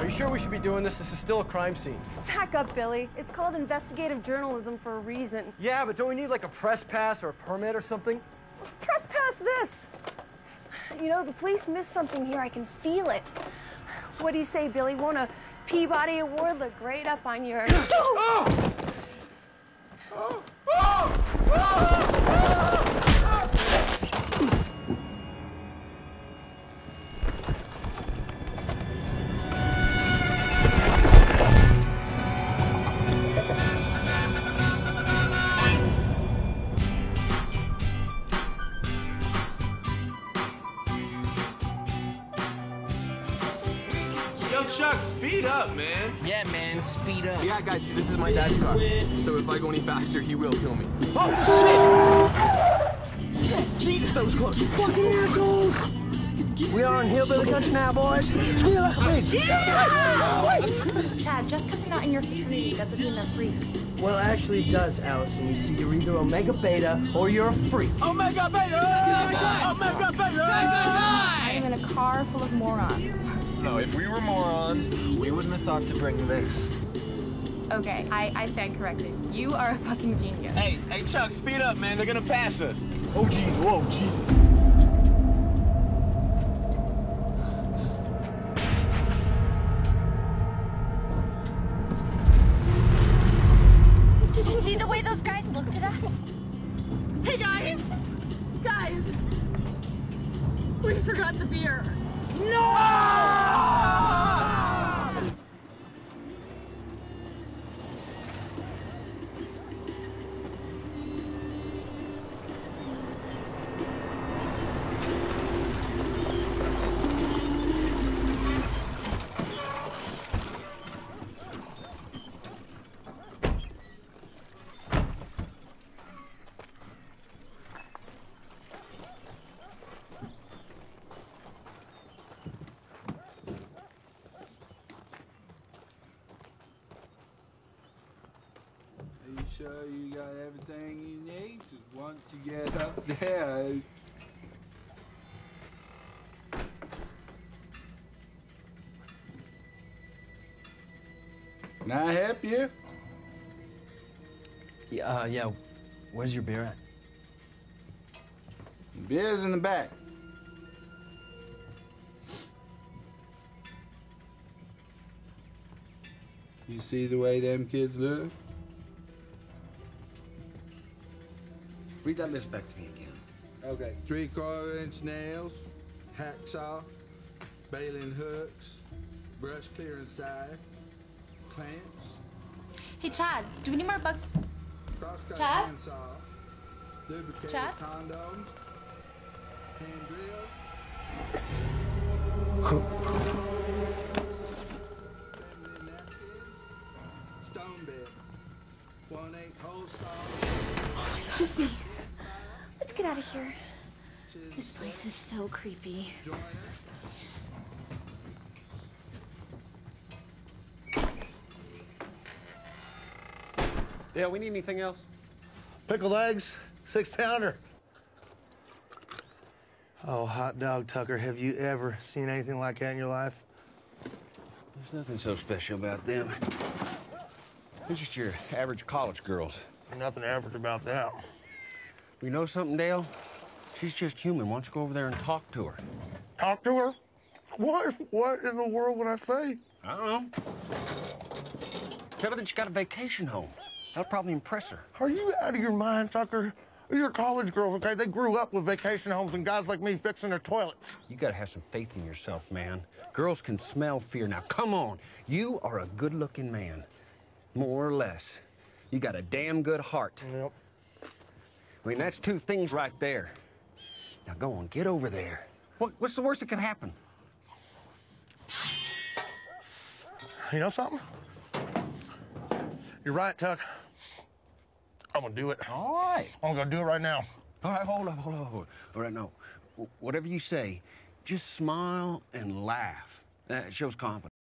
Are you sure we should be doing this? This is still a crime scene. Sack up, Billy. It's called investigative journalism for a reason. Yeah, but don't we need like a press pass or a permit or something? Press pass this. You know, the police missed something here. I can feel it. What do you say, Billy? Won't a Peabody Award look great up on your... Oh! Oh! Oh! Oh! Chuck, speed up, man. Yeah, man, speed up. Yeah, guys, this is my dad's car. So if I go any faster, he will kill me. Oh, shit! Shit! Jesus, that was close. Fucking assholes! We are in hillbilly country now, boys. Squeal out, wait. Chad, just because you're not in your fraternity doesn't mean they're freaks. Well, actually it does, Allison. You see, you're either Omega Beta or you're a freak. Omega Beta! Omega Beta! I'm in a car full of morons. No, if we were morons, we wouldn't have thought to bring this. Okay, I stand corrected. You are a fucking genius. Hey, Chuck, speed up, man. They're gonna pass us. Oh, jeez, whoa, Jesus. Did you see the way those guys looked at us? Hey, guys! Guys! We forgot the beer. Are you sure you got everything you need? Because once you get up there... Can I help you? Yeah. Where's your beer at? Beer's in the back. You see the way them kids look? Read that list back to me again. Okay. 3/4-inch nails, hacksaw, baling hooks, brush clearing scythe, clamps, Hey, Chad, do we need more bugs? cross-cut Chad? handsaw, lubricated Chad? condoms, hand drill, feminine napkins, stone bed, 1/8 hole saw. Excuse me. Let's get out of here. This place is so creepy. Yeah, we need anything else? Pickled eggs, 6-pounder. Oh, hot dog, Tucker, have you ever seen anything like that in your life? There's nothing so special about them. They're just your average college girls. Nothing average about that. You know something, Dale? She's just human. Why don't you go over there and talk to her? Talk to her? What in the world would I say? I don't know. Tell her that you got a vacation home. That'll probably impress her. Are you out of your mind, Tucker? These are college girls, okay? They grew up with vacation homes and guys like me fixing their toilets. You gotta have some faith in yourself, man. Girls can smell fear. Now, come on. You are a good-looking man. More or less. You got a damn good heart. Yep. I mean, that's two things right there. Now, go on, get over there. What's the worst that could happen? You know something? You're right, Tuck. I'm gonna do it. All right. I'm gonna do it right now. All right, hold up. All right, no. Whatever you say, just smile and laugh. That shows confidence.